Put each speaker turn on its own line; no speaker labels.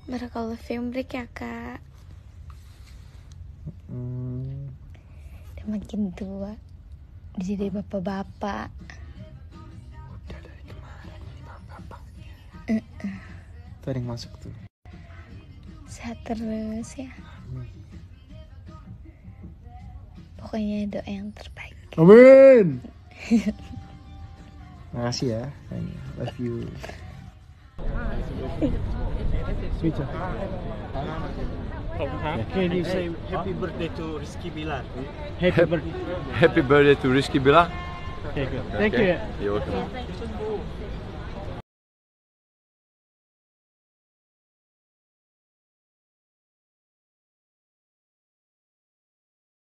Barakallah film break ya kak. Udah makin tua, udah jadi bapak-bapak.
Udah dari kemarin jadi bapak-bapaknya. Tuh ada yang masuk tuh.
Sehat terus ya. Pokoknya doa yang terbaik.
Amin. Makasih ya. Love you. Switch off.
Can you say happy birthday to Rizky Bilar?
Happy birthday to Rizky Bilar.
Okay, good. Thank you.
You're welcome.